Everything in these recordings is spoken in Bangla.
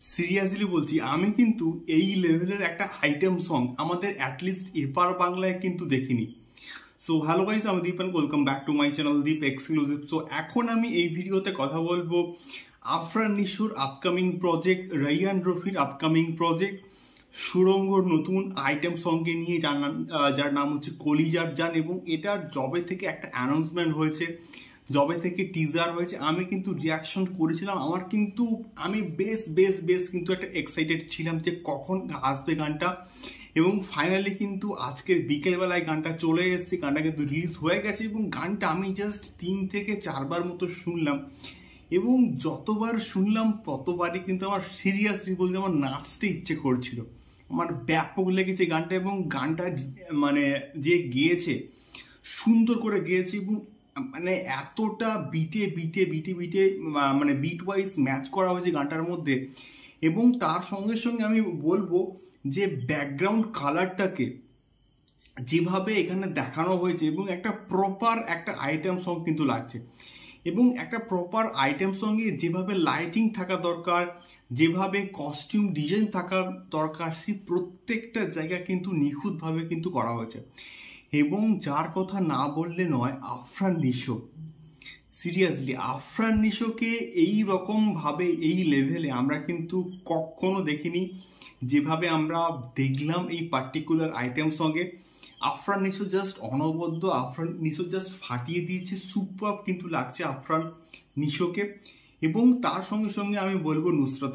সিরিয়াসলি বলছি, আমি কিন্তু এই লেভেলের একটা আইটেম সং আমাদের অ্যাটলিস্ট এপার বাংলায় কিন্তু দেখিনি। সো হ্যালো গাইস, আমি Deep and welcome back to my channel Deep exclusive. So এখন আমি এই ভিডিওতে কথা বলবো আফরান নিশোর আপকামিং প্রজেক্ট, রাইয়ান রফির আপকামিং প্রজেক্ট, সুরঙ্গর নতুন আইটেম সঙ্গে নিয়ে, যার নাম হচ্ছে কলিজার জান। এবং এটার জবে থেকে একটা অ্যানাউন্সমেন্ট হয়েছে, জবে থেকে টিজার হয়েছে, আমি কিন্তু রিয়াকশন করেছিলাম। আমি বেশ কিন্তু একটা এক্সাইটেড ছিলাম যে কখন আসবে গানটা। এবং ফাইনালি কিন্তু আজকের বিকেলবেলায় গানটা চলে এসেছে, গানটা কিন্তু রিলিজ হয়ে গেছে। এবং গানটা আমি জাস্ট 3 থেকে 4 বার মতো শুনলাম, এবং যতবার শুনলাম ততবারই কিন্তু আমার সিরিয়াসলি বলতে আমার নাচতে ইচ্ছে করছিল। আমার ব্যাপক লেগেছে গানটা, এবং গানটা মানে যে গেয়েছে সুন্দর করে গেয়েছে, এবং মানে এতটা বিটে মানে বিট ওয়াইজ ম্যাচ করা হয়েছে গানটার মধ্যে। এবং তার সঙ্গে সঙ্গে আমি বলবো যে ব্যাকগ্রাউন্ড কালারটাকে যেভাবে এখানে দেখানো হয়েছে, এবং একটা প্রপার একটা আইটেম সং কিন্তু লাগছে। এবং একটা প্রপার আইটেম সঙ্গে যেভাবে লাইটিং থাকা দরকার, যেভাবে কস্টিউম ডিজাইন থাকা দরকার, সেই প্রত্যেকটা জায়গা কিন্তু নিখুঁতভাবে কিন্তু করা হয়েছে। এবং যার কথা না বললে নয়, আফরান নিশো। সিরিয়াসলি আফরান নিশোকে এই রকম ভাবে এই লেভেলে আমরা কিন্তু কখনো দেখিনি, যেভাবে আমরা দেখলাম এই পার্টিকুলার আইটেম সঙ্গে। আফরান নিশো জাস্ট অনবদ্য, আফরান নিশো জাস্ট ফাটিয়ে দিয়েছে, সুপার কিন্তু লাগছে আফরান নিশোকে। এবং তার সঙ্গে সঙ্গে আমি বলবো নুসরত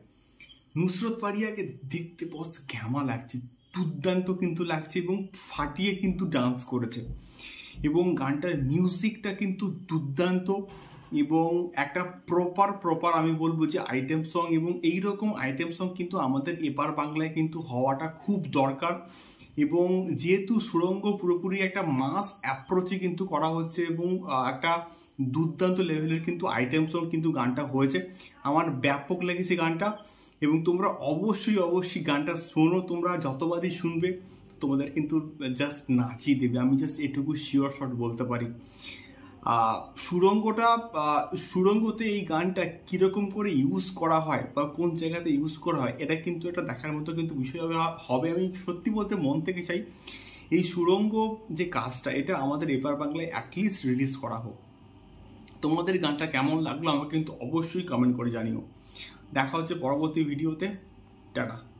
ফারিয়াকে দেখতে বস ঘ্যামা লাগছে, দুর্দান্ত কিন্তু লাগছে, এবং ফাটিয়ে কিন্তু ডান্স করেছে। এবং গানটার মিউজিকটা কিন্তু দুর্দান্ত, এবং একটা প্রপার আমি বলবো যে আইটেম সং। এবং এইরকম আইটেম সং কিন্তু আমাদের এপার বাংলায় কিন্তু হওয়াটা খুব দরকার। এবং যেহেতু সুরঙ্গ পুরোপুরি একটা মাস অ্যাপ্রোচে কিন্তু করা হচ্ছে, এবং একটা দুর্দান্ত লেভেলের কিন্তু আইটেম সং কিন্তু গানটা হয়েছে, আমার ব্যাপক লেগেছে গানটা। এবং তোমরা অবশ্যই গানটা শোনো, তোমরা যতবারই শুনবে তোমাদের কিন্তু জাস্ট নাচিয়ে দেবে, আমি জাস্ট এটুকু শিওর শট বলতে পারি। সুরঙ্গতে এই গানটা কিরকম করে ইউজ করা হয় বা কোন জায়গাতে ইউজ করা হয়, এটা কিন্তু একটা দেখার মতো কিন্তু বিষয় হবে। আমি সত্যি বলতে মন থেকে চাই এই সুরঙ্গ যে কাজটা, এটা আমাদের এপার বাংলায় অ্যাটলিস্ট রিলিজ করা হোক। তোমাদের গানটা কেমন লাগলো আমাকে কিন্তু অবশ্যই কমেন্ট করে জানিও। দেখা হচ্ছে পরবর্তী ভিডিওতে। টাটা।